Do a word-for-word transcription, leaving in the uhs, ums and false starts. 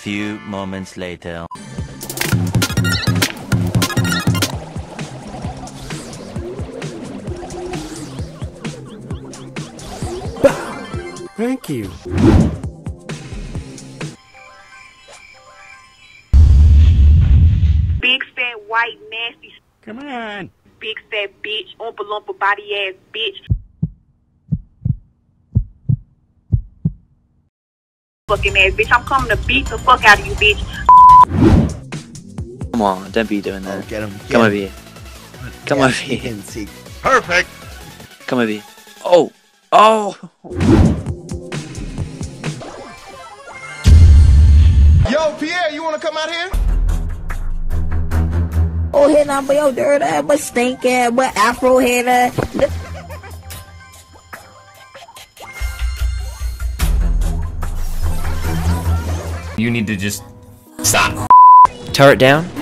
few moments later. Thank you. Big fat white nasty. Come on. Big fat bitch, oompa loompa body ass bitch. Fucking ass bitch, I'm coming to beat the fuck out of you, bitch. Come on, don't be doing that. Oh, get him. Get Come him. over here. Come Yeah, over he here. can see. Perfect. Come over here. Oh! Oh! Yo, Pierre, you wanna come out here? Oh, head on, but yo, dirt ass, but stink ass, but afro head ass. You need to just stop. Turret down.